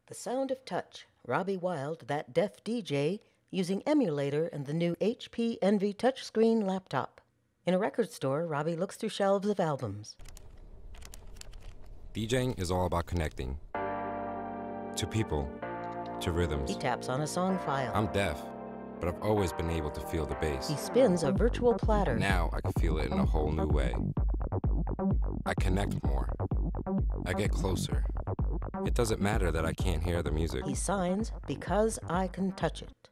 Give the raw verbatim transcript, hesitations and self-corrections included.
The sound of touch. Robbie Wild, that deaf D J, using Emulator and the new H P Envy touchscreen laptop. In a record store, Robbie looks through shelves of albums. DJing is all about connecting to people, to rhythms. He taps on a song file. I'm deaf, but I've always been able to feel the bass. He spins a virtual platter. Now I can feel it in a whole new way. I connect more. I get closer. It doesn't matter that I can't hear the music. He signs because I can touch it.